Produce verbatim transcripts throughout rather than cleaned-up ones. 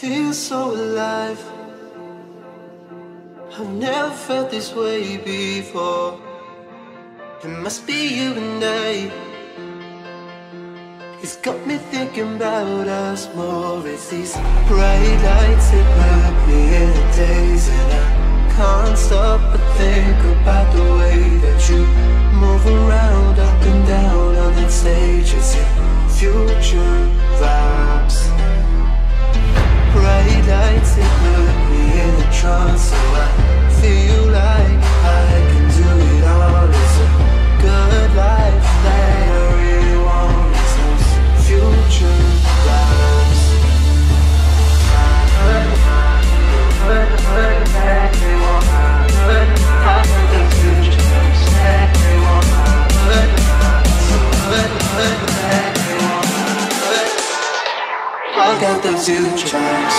feel so alive. I've never felt this way before. It must be you and I. It's got me thinking about us more. It's these bright lights that put me in a daze, and I can't stop but think about the way that you move around, up and down on that stage. It's your future vibes. Bright lights that put me in a trance, so I feel like I can do it all. It's a good life that I really want. It's those future vibes. I got the future vibes.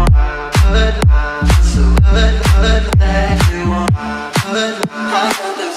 I